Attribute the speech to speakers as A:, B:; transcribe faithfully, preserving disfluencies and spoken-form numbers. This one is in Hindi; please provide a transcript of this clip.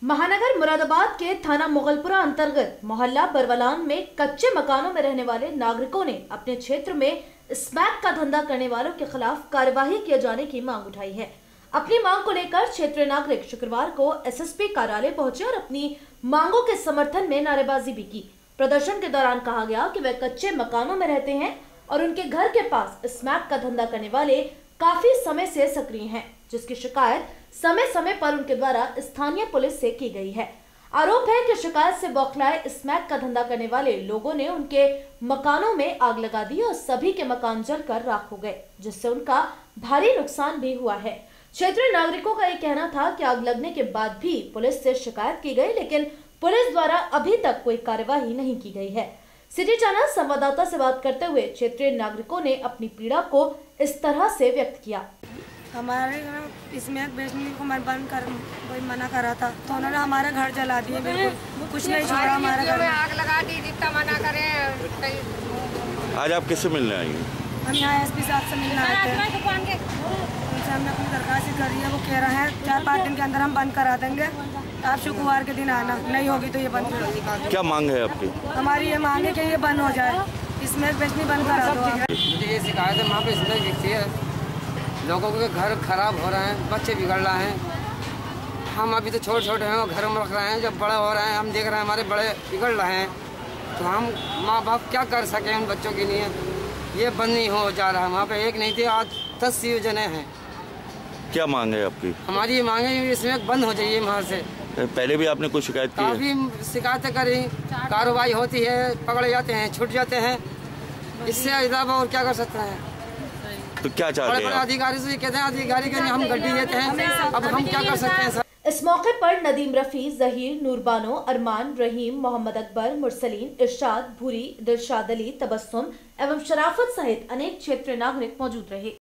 A: महानगर मुरादाबाद के थाना मुगलपुरा अंतर्गत मोहल्ला बरवलान में कच्चे मकानों में रहने वाले नागरिकों ने अपने क्षेत्र में स्मैक का धंधा करने वालों के खिलाफ कार्यवाही किए जाने की मांग उठाई है। अपनी मांग को लेकर क्षेत्रीय नागरिक शुक्रवार को एसएसपी कार्यालय पहुंचे और अपनी मांगों के समर्थन में नारेबाजी भी की। प्रदर्शन के दौरान कहा गया कि वे कच्चे मकानों में रहते हैं और उनके घर के पास स्मैक का धंधा करने वाले काफी समय से सक्रिय हैं, जिसकी शिकायत समय समय पर उनके द्वारा स्थानीय पुलिस से की गई है। आरोप है कि शिकायत से बौखलाए स्मैक का धंधा करने वाले लोगों ने उनके मकानों में आग लगा दी और सभी के मकान जलकर राख हो गए, जिससे उनका भारी नुकसान भी हुआ है। क्षेत्रीय नागरिकों का ये कहना था कि आग लगने के बाद भी पुलिस से शिकायत की गई, लेकिन पुलिस द्वारा अभी तक कोई कार्यवाही नहीं की गई है। सिटी चैनल संवाददाता से बात करते हुए क्षेत्रीय नागरिकों ने अपनी पीड़ा को इस तरह से व्यक्त किया।
B: हमारे इसमें बेचने को मैं बंद कर मना करा था, तो उन्होंने हमारा घर जला दिए। बिल्कुल कुछ नहीं छोड़ा, हमारे घर में आग लगा दी। जितना मना करें।
C: आज आप किससे मिलने आई हैं?
B: हम यहाँ एसपी साहब से मिलने आए थे। उनसे हमने अपनी दरखास्त करी है। वो कह रहे हैं चार पाँच दिन के अंदर हम बंद करा देंगे, आप शुक्रवार के दिन आना, नहीं होगी तो ये बंद करो।
C: क्या मांग है आपकी?
B: हमारी ये मांग है कि ये बंद हो जाए, इसमें बेचनी बंद करा दो।
D: मुझे ये शिकायत है, वहाँ पे इसमें बिकती है, लोगों के घर खराब हो रहे हैं, बच्चे बिगड़ रहे हैं। हम अभी तो छोटे छोटे हैं और घरों में रख रहे हैं, जब बड़े हो रहे हैं हम देख रहे हैं हमारे बड़े बिगड़ रहे हैं, तो हम माँ बाप क्या कर सकें उन बच्चों के लिए। ये बंद नहीं हो जा रहा है। वहाँ पे एक नहीं थी, आज दस योजने हैं।
C: क्या मांग है आपकी?
D: हमारी ये मांग है इसमें बंद हो जाइए वहाँ से।
C: पहले भी आपने कुछ शिकायत की है?
D: काफ़ी शिकायतें करी, कार्रवाई होती है, पकड़े जाते हैं, छूट जाते हैं। इससे अलावा और क्या कर सकते हैं?
C: तो क्या चाहते हैं?
D: बड़े बड़े अधिकारी से कहते हैं, अधिकारी के हम गड्डी देते हैं, अब हम क्या कर सकते हैं सर?
A: इस मौके पर नदीम रफी, जहीर, नूरबानो, अरमान, रहीम, मोहम्मद अकबर, मुरसलीन, इरशाद, भूरी, दिलशाद अली, तबस्सुम एवं शराफत सहित अनेक क्षेत्रीय नागरिक मौजूद रहे।